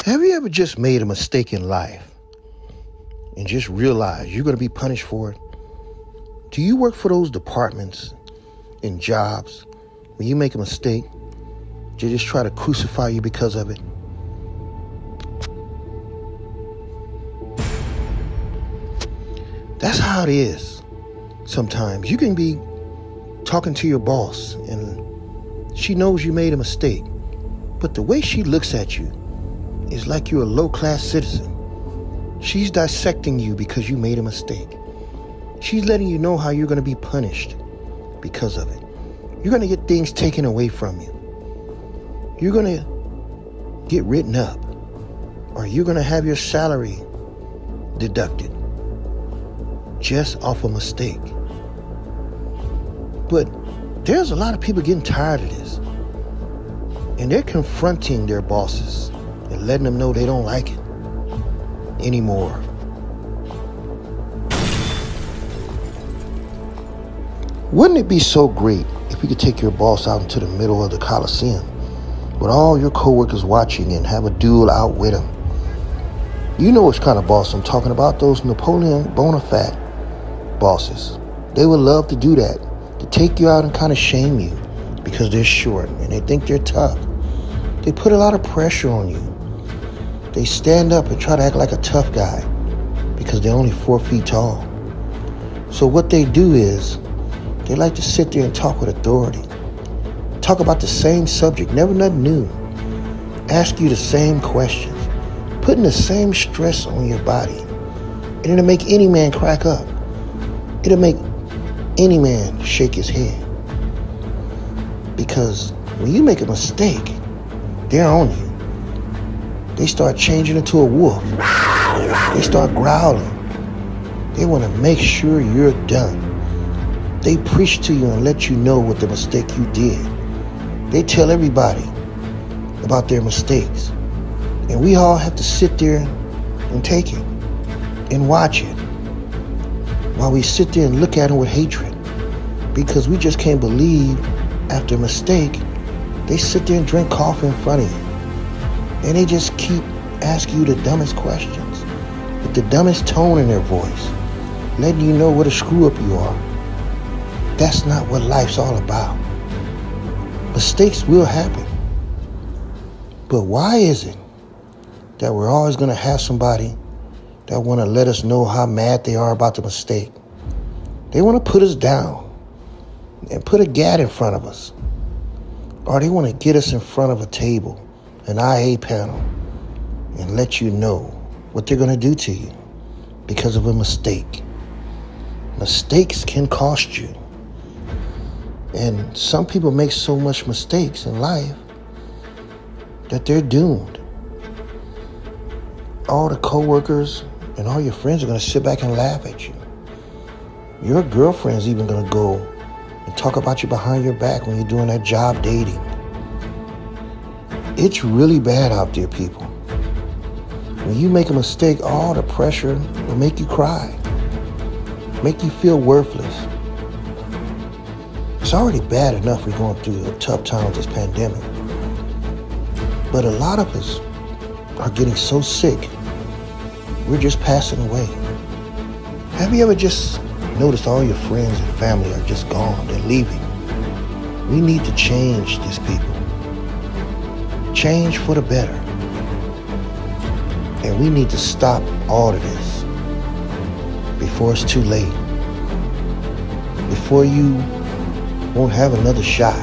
Have you ever just made a mistake in life and just realized you're going to be punished for it? Do you work for those departments and jobs when you make a mistake, they just try to crucify you because of it? That's how it is. Sometimes you can be talking to your boss and she knows you made a mistake, but the way she looks at you is like you're a low-class citizen. She's dissecting you because you made a mistake. She's letting you know how you're going to be punished because of it. You're going to get things taken away from you. You're going to get written up, or you're going to have your salary deducted just off a mistake. But there's a lot of people getting tired of this, and they're confronting their bosses and letting them know they don't like it anymore. Wouldn't it be so great if you could take your boss out into the middle of the Coliseum with all your coworkers watching and have a duel out with him? You know which kind of boss I'm talking about, those Napoleon Bonaparte bosses. They would love to do that, to take you out and kind of shame you because they're short and they think they're tough. They put a lot of pressure on you. They stand up and try to act like a tough guy because they're only 4 feet tall. So what they do is they like to sit there and talk with authority. Talk about the same subject, never nothing new. Ask you the same questions, putting the same stress on your body. And it'll make any man crack up. It'll make any man shake his head. Because when you make a mistake, they're on you. They start changing into a wolf. They start growling. They want to make sure you're done. They preach to you and let you know what the mistake you did. They tell everybody about their mistakes. And we all have to sit there and take it and watch it while we sit there and look at them with hatred, because we just can't believe after a mistake they sit there and drink coffee in front of you and they just keep asking you the dumbest questions with the dumbest tone in their voice, letting you know what a screw up you are. That's not what life's all about. Mistakes will happen, but why is it that we're always going to have somebody that want to let us know how mad they are about the mistake? They want to put us down and put a gad in front of us. Or they want to get us in front of a table, an IA panel, and let you know what they're going to do to you because of a mistake. Mistakes can cost you. And some people make so much mistakes in life that they're doomed. All the coworkers and all your friends are going to sit back and laugh at you. Your girlfriend's even going to go and talk about you behind your back when you're doing that job dating. It's really bad out there, people. When you make a mistake, all the pressure will make you cry, make you feel worthless. It's already bad enough we're going through a tough time with this pandemic. But a lot of us are getting so sick, we're just passing away. Have you ever just noticed all your friends and family are just gone? They're leaving. We need to change this, people. Change for the better. And we need to stop all of this before it's too late. Before you won't have another shot.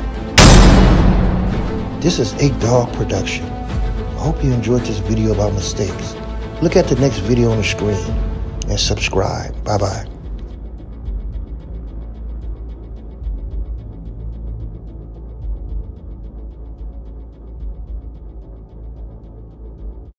This is 8 Dog Production. I hope you enjoyed this video about mistakes. Look at the next video on the screen and subscribe. Bye-bye.